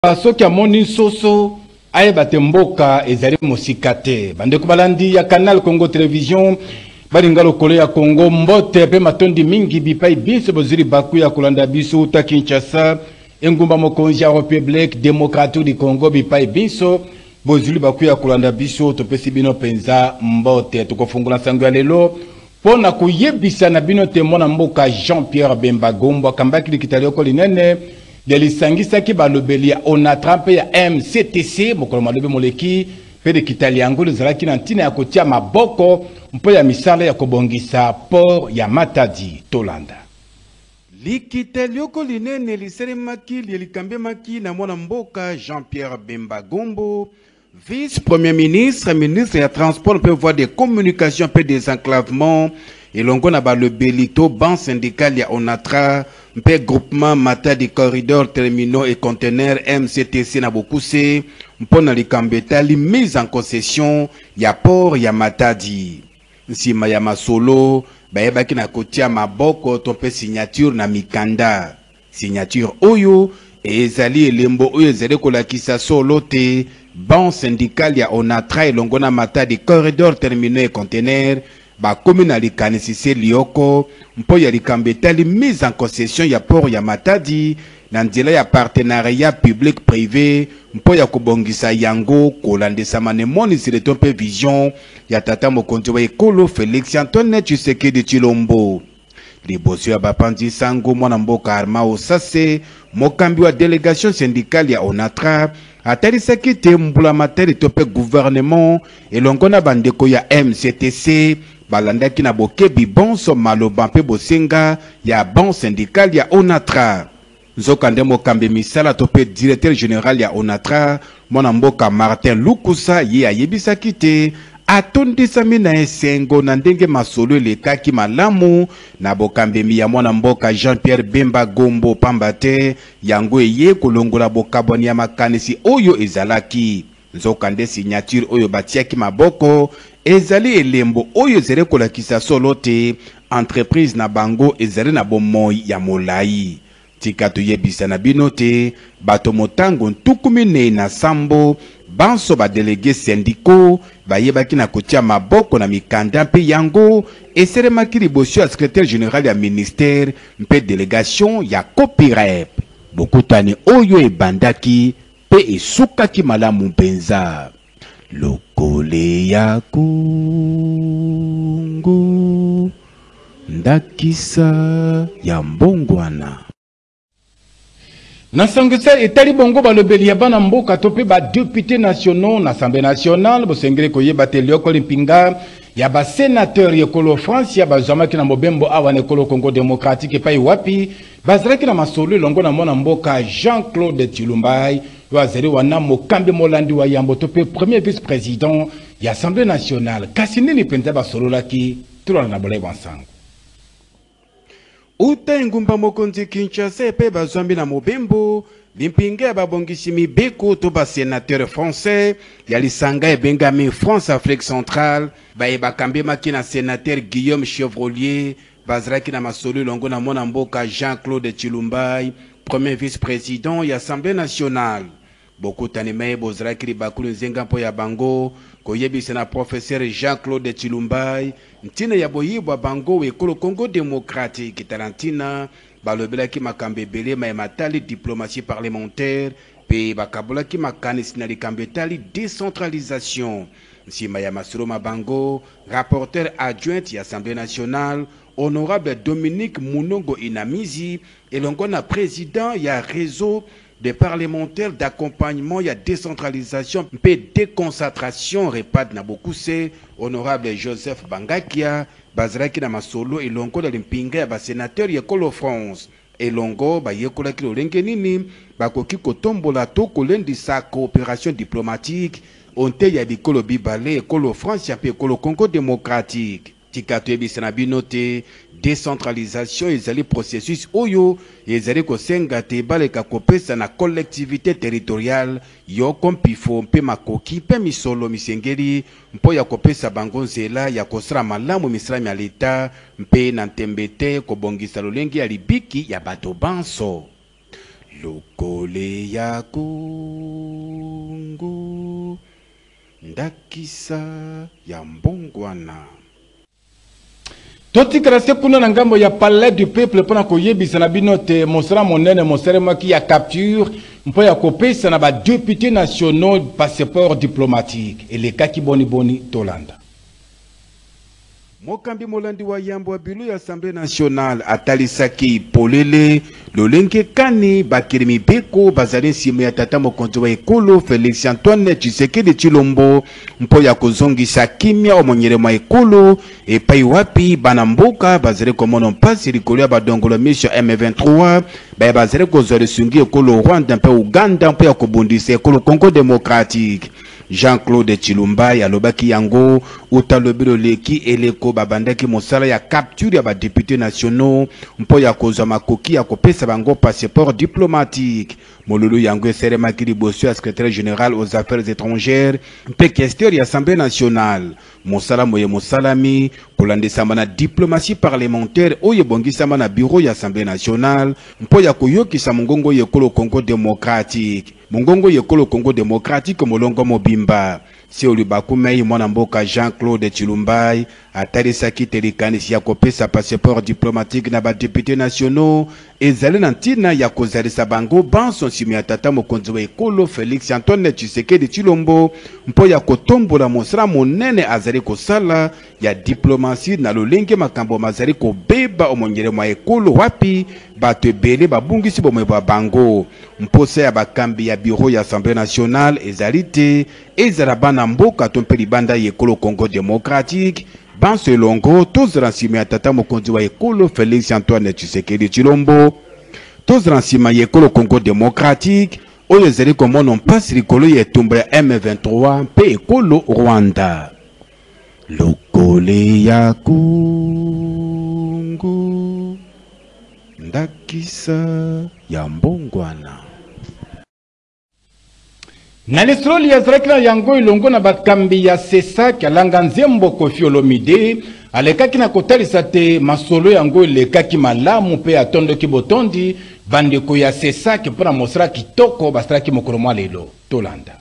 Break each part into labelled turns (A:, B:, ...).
A: soki amoni soso ayeba te mboka ezali mosika te. Bandeko balandi ya Canal Congo Télévision balinga lokolo ya Congo mbote pe matondi mingi bipai biso bozuri baku ya kolanda biso uta Kinshasa engumba mokonzi ya République démocratique du Congo bipai biso bozuri baku ya kolanda biso topesi bino penza mbote tukofungula sango ya lelo pona kuyebisa na bino te mona mboka Jean-Pierre Bemba Gombo kambaki likitalioko linene delisangisa ki balobeli ya Onatra pe ya MCTC mokolo malobe moleki pe de kitaliango lezalaki na ntina ya kotia maboko mpo ya misala ya kobongisa port ya Matadi Tolanda.
B: Likitalioko linene liselemaki likambemaki na mwana mboka Jean-Pierre Bemba Gombo, vice-premier ministre, ministre ya transport peut voir des communications peu désenclavement et longo na balobeli to ban syndical ya Onatra mpe groupement Matadi corridor terminaux et conteneurs MCTC na bokuse mpona likambeta li mise en concession ya port ya Matadi. Nsima ya masolo bayebaki na kotia maboko to mpe signature na mikanda. Signature oyo ezali elembo oyo ezali kolakisa solo te ban syndical ya Onatra elongo na Matadi corridor terminaux et conteneurs ba commune alikanisise lioko mpo ya likambeta li mise en concession ya port ya Matadi na nzela ya partenariat public privé mpo ya kobongisa yango kolandesa manemoni sileto mpe vision ya tata mokonzi wa ekolo Félix Antoine Tshisekedi Tshilombo. Liboso ya bapanzi sango mwana mboka Arma Osase mokambi wa délégation syndicale ya Onatra atalisaki te mbula materi to mpe gouvernement elongo na bandeko ya MCTC balandaki na bokebi bonso maloba mpe bosenga ya bon syndical ya Onatra. Nzokande mokambi misala to mpe directeur général ya Onatra mwana mboka Martin Lukusa ye ayebisaki te atondisami na esengo na ndenge masolo elekaki malamu na bokambemi ya mwana mboka Jean-Pierre Bemba Gombo pamba te yango eye kolongola bokaboni ya makanisi oyo ezalaki. Nzokande signature oyo batiaki maboko ezali elembo oyo ezali kolakisa solo te entreprise na bango ezali na bomoi ya molai. Tika toyebisa na bino te bato motango ntukumi na sambo banso ba délégué syndicaux bayebaki na kotia maboko na mikanda mpe yango eselemaki liboso ya secrétaire général ya ministère mpe délégation ya copyrep. Bokutani oyo ebandaki pe esukaki malamu mpenza. Lokole ya Kongo ndakisa ya mbongwana.
A: Nasangisa etali bongo balobeli ya bana mboka to pe ba députés nationaux na Assemblée nationale bosengele koyeba te lioko limpinga ya ba sénateur yekolo France ya bazamaki na mobembo awa nekolo Congo démocratique epai wapi bazalaki na masolo longo na mwana mboka Jean-Claude Tshilumbai wazeli wana mokambi molandi wa yambo to pe premier vice-président ya Assemblée nationale kasi nini penza basololaki tulana na bolai bansango.
B: Uta ngumba mokonzi Kinshasa pe bazambi na mobembo bimpinga babongisi mibeko to ba sénateur français ya lisanga ebengami France Afrique centrale ba kambe makina sénateur Guillaume Chevrolier bazraki na masolo longo na mona mboka Jean-Claude Tshilumbai premier vice-président ya Assemblée nationale. Bokutani me bozraki libakulu nzenga mpo ya bango koyebisa na professeur Jean-Claude Tshilumbai ntina ya boyibwa bango ekolo Congo démocratique talantina balobelaki makambe belé matali diplomatie parlementaire pe bakabolaki makanisi na likambe tali décentralisation. Nsima ya masolo mabango rapporteur adjoint ya Assemblée nationale honorable Dominique Munongo Inamizi elongo na président ya réseau des parlementaires d'accompagnement, il y a décentralisation, peu déconcentration, répète na beaucoup c'est honorable Joseph Bangakia, Bazraki na masolo et longo de l'impinga ba sénateur yekolo France et longo ba yekola ki lengenini ba koki kotombola to kolendi sa coopération diplomatique onte ya bikolo bibale ekolo France ya pe ekolo Congo démocratique. Tikato ebisa na binote décentralisation ezali processus oyo ezali kosenga te baleka kopesa na collectivité territoriale yo kompifo mpe makoki mpe misolo misengeli mpo ya kopesa bango nzela ya kosala malamu misala ya leta mpe na ntembete kobongisa lolenge ya libiki ya bato banso. lokole ya Kongo ndakisa ya mbongwana.
A: Totikala se kuna na ngambo ya palais du peuple pona koyebisa na bino te mosala monene mosalema ki ya capture mpo ya kopesa na ba députés nationaux passeport diplomatique elekaki boni tolanda.
B: Mokambi molandi wa yambo wa bilu ya Assemblée nationale atalisaki polele lolenge kani bakirimi beko bazali nsima ya tata mokonzi wa ekolo Félix Antoine Tshisekedi Tshilombo mpo ya kozongisa kimia omonyele mwa ekolo epai wapi bana mboka bazali komona mpasi likolo ya badongolo misho M23 baye bazali kozwa lisungi ekolo Rwanda mpe Uganda mpo ya kobundisa ekolo Congo démocratique. Jean-Claude Tshilumba alobaki yango utalobelo leki eleko babandaki mosala ya capture ya ba députés nationaux mpo ya kozwa makoki ya kopesa bango passeport diplomatique. Molulu yango eseremaki liboso ya secrétaire général aux affaires étrangères mpe questeur ya Assemblée nationale. Mosala moye mosalami kolandisama na diplomatie parlementaire oyo ebongisama na bureau ya Assemblée nationale mpo ya koyokisa mongongo yekolo Congo démocratique. Mongongo yekolo Congo démocratique molongo mobimba. Si olubakumei mwana mboka Jean-Claude Tshilumba atalisaki telikanisi ya kopesa passeport diplomatique na ba députés nationaux ezali na ntina ya kozalisa bango banso nsima ya tata mokonzi wa ekolo Félix Antoine Tshisekedi Tshilombo mpo ya kotombola mosala monene azali kosala ya diplomatie na lolenge makambo mazali kobeba omonyele mwa ekolo wapi bato ebele babungisi bomoi bwa bango. Mposa ya bakambi ya bureau ya Assemblée nationale ezali te ezala bana mboka to mpe libanda yekolo Congo démocratique banso elongo tozala nsima ya tata mokonzi wa ekolo Félix Antoine Tshisekedi Tshilombo tozala nsima ya ekolo Congo démocratique oyo ezali komona mpasi likolo ya etumba ya M23 mpe ekolo Rwanda. Lokole ya Kongo ndakisa ya mbongwana.
A: Na lisroli ya zrakina yango ilongo na bakambi ya Sesak alanga nzembo Koffi Olomide alekaki na kotalisa te masolo yango elekaki malamu pe atondoki botondi bandeko ya Sesak mpona mosala kitoko basalaki mokolo mwa lelo tolanda.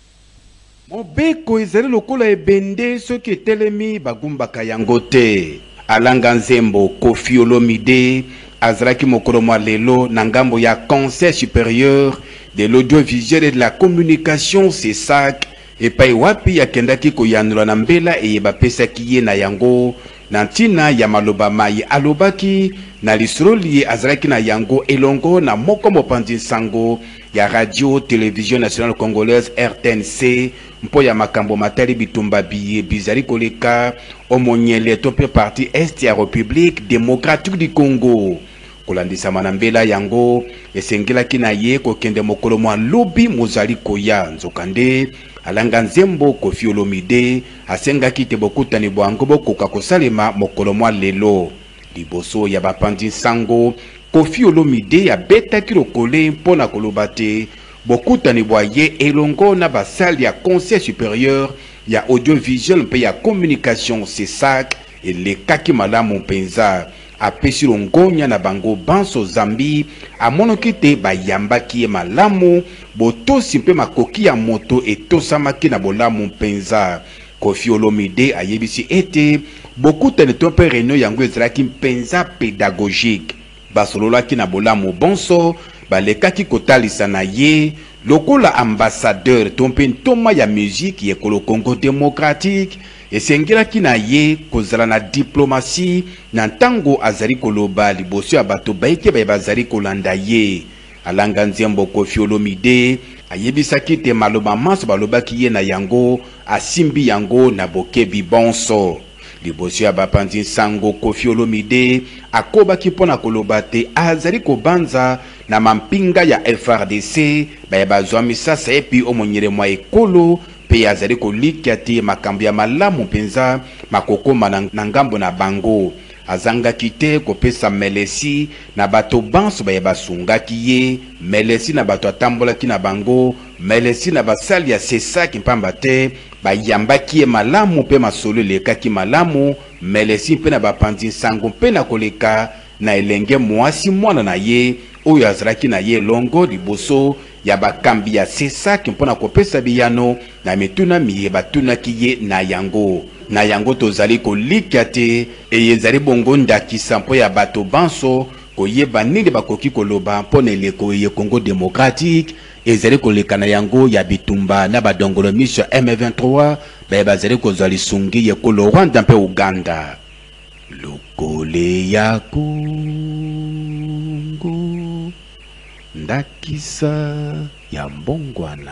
B: Mobeko ezali lokola ebende soki etelemi bagumbaka yango te. Alanga nzembo Koffi Olomide azalaki mokolo mwa lelo na ngambo ya Conseil supérieur de l'audiovisuel et de la communication CESAC epai wapi akendaki koyanula na mbela eyebapesaki ye na yango na ntina ya maloba mai alobaki na lisroli azalaki na yango elongo na moko mopanzi nsango ya radio télévision nationale congolaise RTNC mpo ya makambo matali bitumba biye bizali koleka omonyele to pe parti est ya République démocratique du Congo. Kolandisa manambela yango esengelaki na ye kokende mokolo mwa lobi mozali koya nzokande alanga nzembo Koffi Olomide asengaki te bokutani bwango bokoka kosalema mokolo mwa lelo liboso ya bapandi nsango. Koffi Olomide abetaki lokole mpona koloba te bokutani bwa ye elongo na basali ya Conseil supérieur ya audiovisuel mpe ya communication CESAC elekaki malamu mpenza. Apesi longonya na bango banso zambi amonoki te bayambaki ye malamu botosi mpe makoki ya moto etosamaki na bolamu mpenza. Koffi Olomide ayebisi ete bokutani to mpe réunion yango ezalaki mpenza pédagogique basololaki na bolamu bonso balekaki kotalisa na ye lokola ambassadeur to mpe ntoma ya musique yekolo Congo démocratique esengelaki na ye kozala na diplomatie na ntango azali koloba liboso ya bato baike baye bazali kolanda ye. Alanga nzembo Koffi Olomide ayebisaki te maloba maso balobaki ye na yango asimbi yango na bokebi bonso. Liboso ya bapandi nsango Koffi Olomide akobaki mpona koloba te azali kobanza na mampinga ya FRDC baye bazwa misasa epi omonyele mwa ekolo pe azali kolikia te makambo ya malamu mpenza makokoma na ngambo na bango. Azangaki te kopesa melesi na bato banso baye basungaki ye melesi na bato atambolaki na bango melesi na basali ya CESAC mpamba te bayambaki ye malamu pe masolo elekaki malamu melesi mpe na bapandi nsango mpe na koleka na elenge mwasi mwana na ye oyo azalaki na ye longo liboso ya bakambi ya sesaki mpona kopesa biyano na mituna miye batunaki ye na yango tozali kolikia te ezali bongo ndakisa mpo ya bato banso koyeba nini bakoki koloba mpona eleko ye Congo démocratique ezali koleka na yango ya bitumba na badongolo miso M23 bazali kozwa lisungi ye kolo Rwanda mpe Uganda lokole ya Congo ndakisa ya mbongwana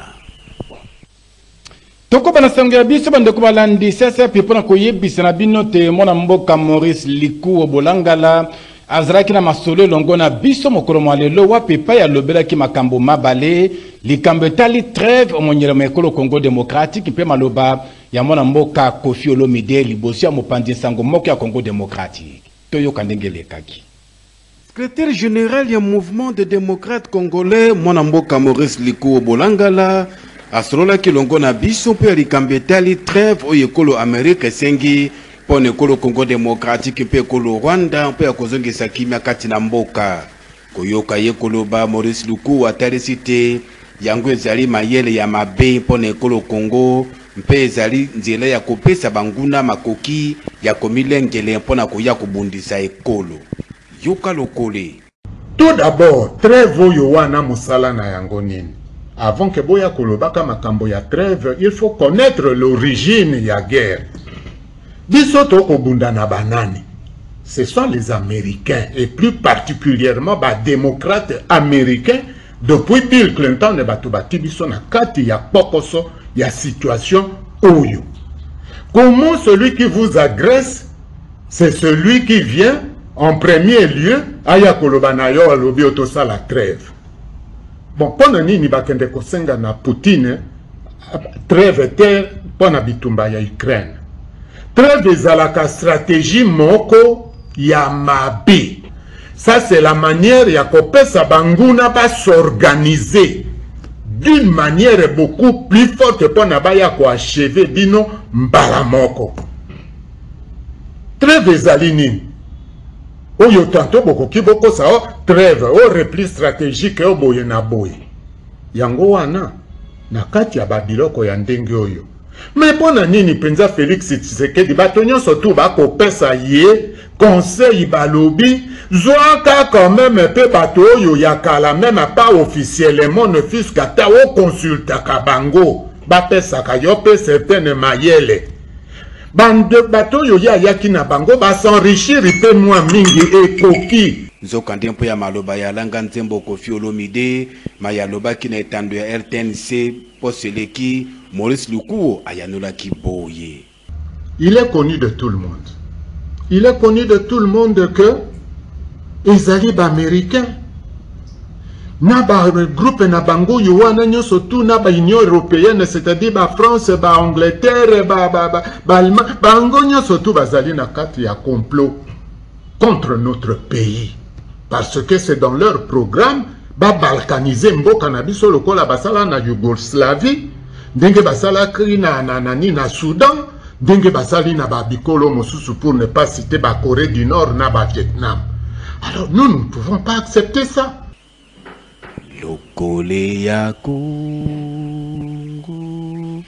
A: toko bana sango ya biso bandeko balandi sese pe pona koyebisa na bino te mwana mboka Maurice Liku Obolangala azalaki na masolo longo na biso mokolo mwa lelo wa pepa ya lobelaki makambo mabale likambo etali trêve omonyela mekolo Congo démocratique mpe maloba ya mwana mboka Koffi Olomide liboso ya mopanzi sango moko ya Congo démocratique toyoka ndenge lekaki.
B: Secrétaire général du mouvement des démocrates congolais mwana mboka Maurice Liku Obolangala asolola kilongo na biso pe likambo etali trêve oyo ekolo Amerika esengi pone ekolo Congo démocratique pe ekolo Rwanda pe akozongisa kimia kati na mboka koyoka ye koloba Maurice Liku atalisi te yango ezali mayele ya mabe pone ekolo Congo mpe ezali nzela ya kopesa banguna makoki ya komilengele mpona koya kobundisa ekolo yoka lokole.
C: Tout d'abord trêve oyo wana musala na yango nini. Avant que boya kolobaka makambo ya trêve, il faut connaître l'origine ya guerre. Biso tokobunda na banani. Ce sont les Américains et plus particulièrement ba démocrates américains depuis Bill Clinton ne batubati biso na kati ya pokoso ya situation oyo. Comment celui qui vous agresse, c'est celui qui vient en premier lieu aya koloba na yo alobi otosa la trêve. Bon, pona nini bakende kosenga na Poutine trêve te pona bitumba ya Ukraine. Trêve ezalaka stratégie moko ya mabe. Ça c'est la manière ya kopesa banguna ba s'organiser d'une manière beaucoup plus forte pona baya ko achever bino mbala moko. Trêve ezali nini? Oyo tanto bokoki boko sao trêve o repli stratégique o boye na boye yango wana na kati ya babiloko ya ndenge oyo mais pona nini penza Félix Tshisekedi bato nyonso tu bakopesa ye conseil balobi zwaka quand même pe bato oyo ya kala même pas officiellement ne fisca ta o consultaka bango bapesaka yo pe certaines mayele bande bato yo ya yaki na bango ba s'enrichir pe moi mingi ekoki
B: nzokande mpo ya maloba ya langa nzembo Koffi Olomide mayaloba ki na etando ya RTNC poseleki Maurice Liku ayanolaki boye.
C: Il est connu de tout le monde. Il est connu de tout le monde que ezali ba américain na ba groupe na bango yo wana nyonso tu na ba Union européenne, c'est-à-dire ba France, ba Angleterre, ba Allemagne, bango nyonso tu bazali na kati ya complot contre notre pays parce que c'est dans leur programme ba balkaniser mboka na biso lokola basala na Yougoslavie ndenge basala krina na Soudan ndenge basali na ba bikolo mosusu pour ne pas citer ba Corée du Nord na ba Vietnam. Alors nous ne pouvons pas accepter ça.
B: Lokole ya Congo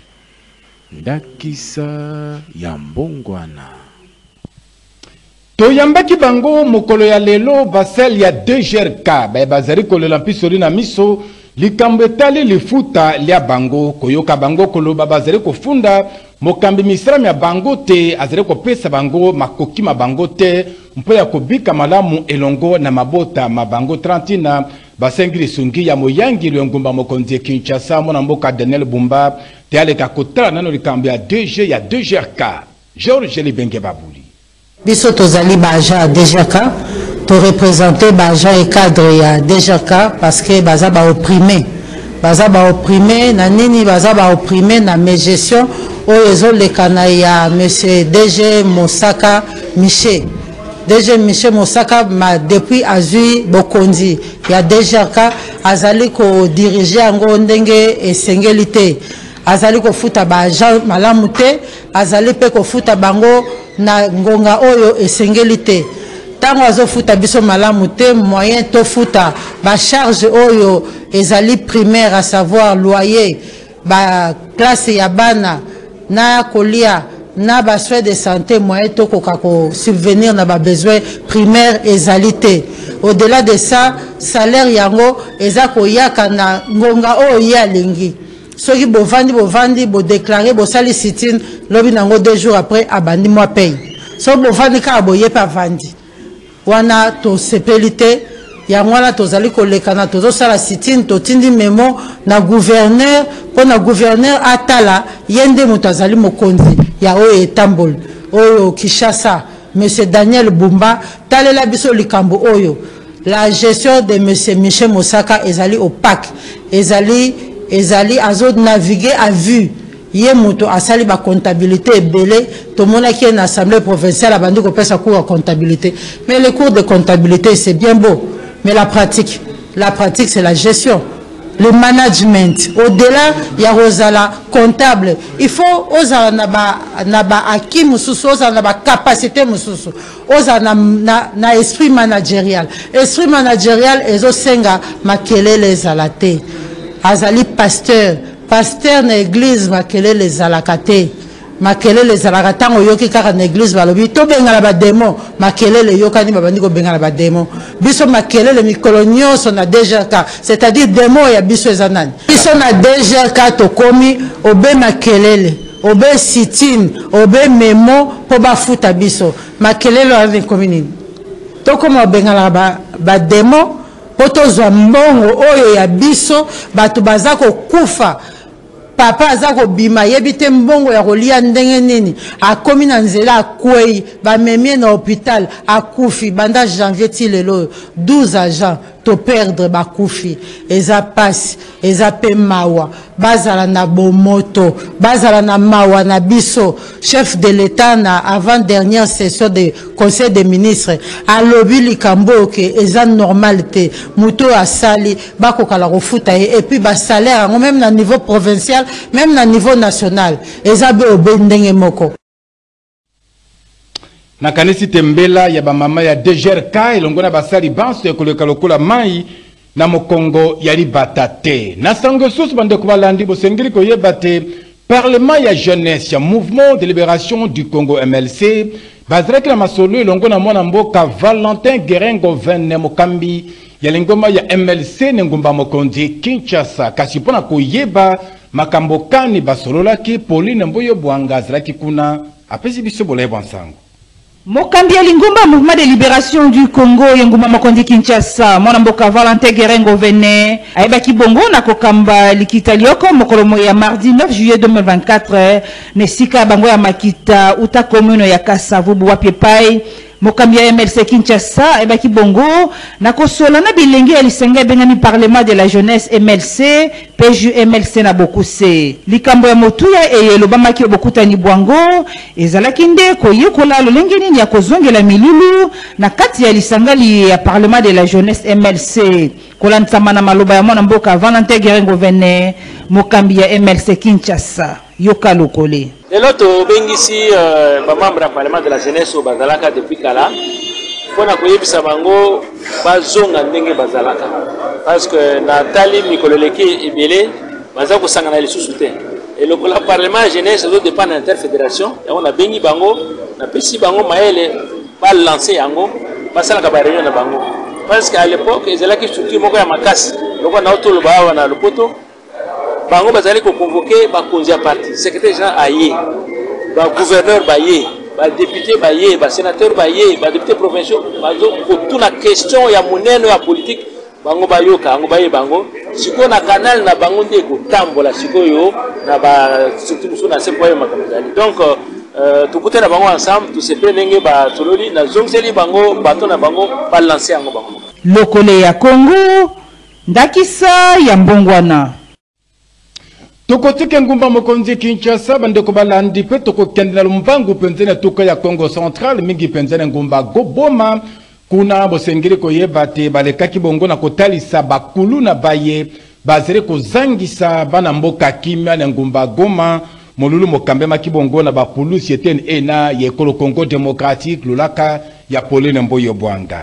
B: ndakisa ya mbongwana
A: toyambaki bango mokolo ya lelo basel ya DGRK bazali kolela mpisoli na miso likambo etali lifuta lia bango koyoka bango koloba bazali kofunda mokambi misrami ya bango te azali kopesa bango makoki mabango te mpo ya kobika malamu elongo na mabota mabango 30 na basengi lisungi ya moyangi lwengumba mokonzi Kinshasa mona mboka Daniel Bumba te aleka kotala nano likambo ya DG ya DGRK Georges Libenge Babuli
D: biso tozali baja DGRK to représenter baja et cadre ya DGRK parce que baza ba opprimé na nini baza ba opprimé na gestion oyo ezolekana ya monsieur DG Mosaka Miché DG Miché Mosaka depuis azui bokonzi ya DGRK azali ko diriger yango ndenge esengeli te azali ko futa baja malamu te azali pe ko futa bango na ngonga oyo esengeli te tango azofuta biso malamu te moyen to futa ba charge oyo ezali primaire, à savoir loyer, ba classe ya bana na kolia na ba soins de santé, moyen to ko subvenir na ba besoin primaire ezalité. Au-delà de ça, salaire yango eza ko yaka na ngonga oyo ya lingi. Soki bovandi bo déclarer bo sali sit-in lobi nango 2 jours après abandi moi paye. So bovandi ka boye pa vandi. Wana to sepelité yango wana tozali kolekana tozo sala sit-in to tindi memo na gouverneur po na gouverneur atala yende moto azali mokonzi ya oyo etambol oyo Kinshasa monsieur Daniel Bumba talela biso likambo oyo la gestion de monsieur Michel Mosaka ezali opaque ezali azo naviguer à vue ye moto asali ba comptabilité belé to mona ki na assemblée provinciale abandi ko pesa cours de comptabilité, mais les cours de comptabilité c'est bien beau, mais la pratique c'est la gestion, le management. Au-delà ya rozala comptable, il faut oza na ba acquis mususu, oza na ba capacité mususu, oza na esprit managérial ezo senga makelele zalate azali pasteur na église makelele zalakate makelele zalakata oyoki kaka na église balobi to bengala ba démon makelele yokani babandi ko bengala ba démon biso makelele mikolo nyonso na DGK, c'est-à-dire démon ya biso ezanani biso na DGK to komi obe makelele obe sit-in obe memo po bafuta biso makelele ave komini to komo bengala ba démon poto zwa mbongo oyo ya biso batu bazako kufa papa azako bima yebite mbongo ya kolia ndenge nini akomi na nzela akwei bamemie na hôpital akufi banda janvier ti lelo 12 agents to perdre bakufi eza pasi eza pe mawa bazala na bomoto bazala na mawa na biso chef de l'état na avant dernière session de conseil des ministres alobi likambo ke eza normalité muto asali bakokala kofuta et puis ba salaire même na niveau provincial même na niveau national eza be obendenge moko.
A: Na kanisi tembela ya bamama ya DGRK elongona basali banso ya koleka lokola mai na mokongo ya libata te. Na sango susu bande kubalandi bosengeli koyeba te parlement ya jeunesse ya mouvement de libération du Congo MLC bazalaki na masolo elongona mwana mboka Valentin Gerengo Vene mokambi ya lingoma ya MLC nengumba mokonzi Kinshasa kasi pona koyeba makambo kani basololaki Pauline Mboyo Bwanga azalaki kuna apesi biso bolebo nsango.
E: Mokambi ya lingumba mouvement de libération du Congo yenguma mokonzi Kinshasa mwana mboka Valentin Gerengo Vene ayebaki bongo na kokamba likita lioko mokolomo ya mardi 9 juillet 2024 nesika bango ya makita uta commune ya Kasavubu wapi pai mokambi ya MLC Kinshasa ayebaki bongo na kosola na bilenge ya lisenga bengani parlement de la jeunesse MLC PJU MLC na bokuse likambo ya motuya eyelobamaki bokutani bwango ezalaki nde koyekola lolenge nini ya kozongela milulu na kati ya lisangali ya parlement de la jeunesse MLC kolantsama na maloba ya mwana mboka Valentin Gerengo Vene mokambi ya MLC Kinshasa yoka lokole.
F: Lelo to bengisi ba membre ya parlement de la jeunesse au bazalaka depuis kala pona koyebisa bango bazonga ndenge bazalaka parce que na tali mikololeki ebele baza kosangana lisusu te et le parlement de jeunesse doit dépendre interfédération et on a bengi bango na pesi bango maele ba lancer yango basala ka ba réunion na bango parce qu'à l'époque ezalaki structure moko ya makasi loko na otolo ba na lopoto bango bazali ko convoquer ba konzi ya parti secrétaire général aye ba gouverneur baye ba député baye ba sénateur baye ba député provinciaux bazo ko tuna question ya monene ya politique bango bayoka bango baye bango siko na canal na bango nde ko tambola siko yo na ba surtout na se poyo makamazali donc tukute na bango ensemble tout se penenge ba tololi na zongeli bango bato na bango ba lancer yango bango
E: lokole ya Congo ndakisa ya mbongwana.
A: Tokotike ngumba mokonzi Kinshasa bandeko balandi pe tokokendela lumbangu penzene tuka ya Congo Central mingi penzene ngumba Goboma kuna bosengeli koyeba te balekaki bongo na kotalisa bakulu na baye bazere kozangisa bana mboka kimya na ngumba Goma molulu mokambe makibongo na bapulusi eten ena yekolo Congo démocratique lulaka ya Pauline Mboyo Bwanga.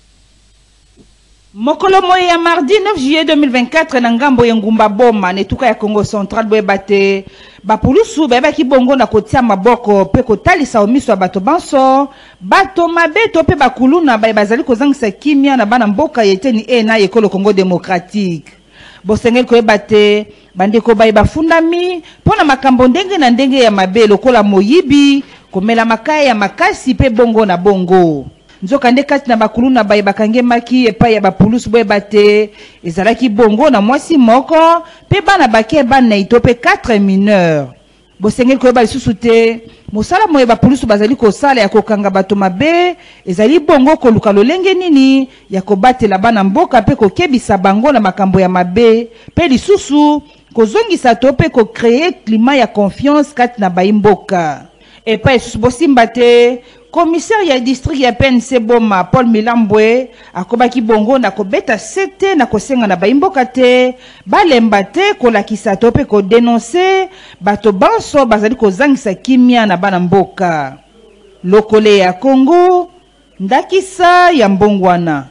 E: Mokolo moye ya mardi 9 juillet 2024 na ngambo ya Ngumba Boma netuka ya Congo Central boyebate bapulusu bayebaki bongo na kotia maboko pe kotalisa omiso ya bato banso bato mabeto pe bakuluna bazali kozangisa kimia na bana mboka yeteni na ekolo Congo démocratique. Bosengeli koyebate bandeko bayeba fundami pona makambo ndenge na ndenge ya mabe lokola moyibi komela makaya ya makasi pe bongo na bongo. Nzoka nde kati na bakuluna bakange maki epai ya bapulusu boyebate ezalaki bongo na mwasi moko pe bana bake bana ito pe 4 mineurs. Bosengeli koyeba lisusu te mosala moye bapulusu bazali kosala ya kokanga bato mabe ezali bongo koluka lolenge nini ya kobatela bana mboka pe kokebisa bango na makambo ya mabe pe lisusu kozongisa to pe kocreye climat ya confiance kati na baimboka. Epai lisusu bosimba te commissaire ya district ya PNC Boma Paul Milambwe akobaki bongo na kobeta sete na kosenga na baimboka te balemba te kolakisa to pe ko dénoncer bato banso bazali kozangisa kimia na bana mboka. Lokole ya Congo ndakisa ya mbongwana.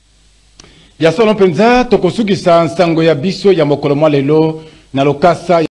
A: Ya solo penza tokosukisa nsango ya biso ya mokolo mwa lelo na lokasa